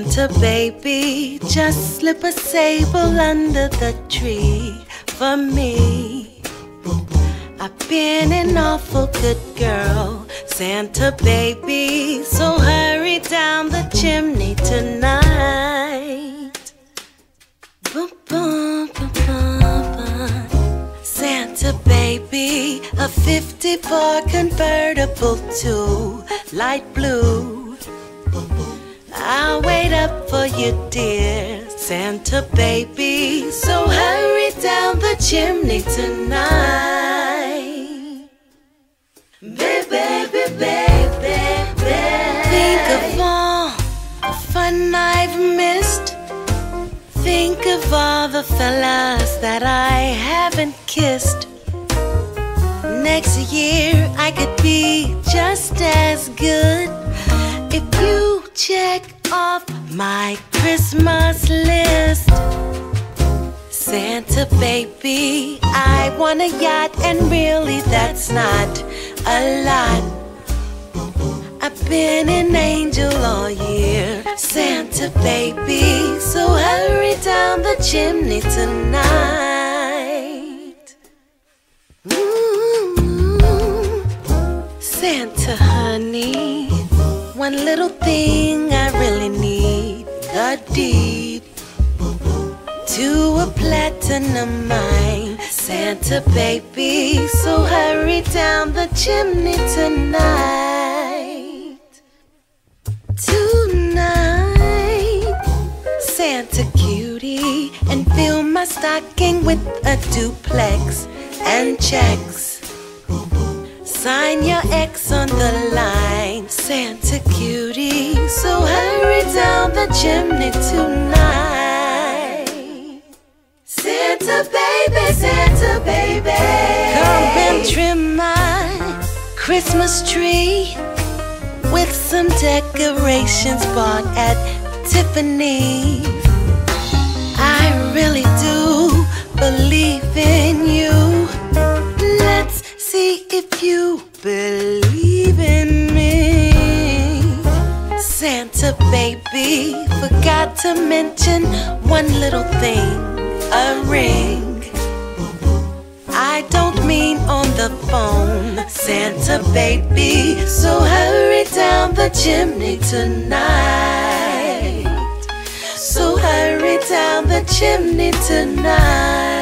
Santa baby, just slip a sable under the tree for me. I've been an awful good girl, Santa baby, so hurry down the chimney tonight. Boom, boom, boom, boom, boom. Santa baby, a '54 convertible to light blue. I'll wait up for you, dear Santa baby, so hurry down the chimney tonight. Baby, baby, baby. Think of all the fun I've missed. Think of all the fellas that I haven't kissed. Next year I could be just as good if you check off my Christmas list. Santa baby, I want a yacht, and really that's not a lot. I've been an angel all year, Santa baby, so hurry down the chimney tonight. Santa honey, one little thing I really need, the deed to a platinum mine, Santa baby, so hurry down the chimney tonight. Tonight, Santa cutie, and fill my stocking with a duplex and checks. Sign your X on the line, Santa cutie, so hurry down the chimney tonight. Santa baby, come and trim my Christmas tree with some decorations bought at Tiffany's. I really do believe in you. Let's see if you believe in me. Santa baby, forgot to mention one little thing, a ring. I don't mean on the phone, Santa baby, so hurry down the chimney tonight. So hurry down the chimney tonight.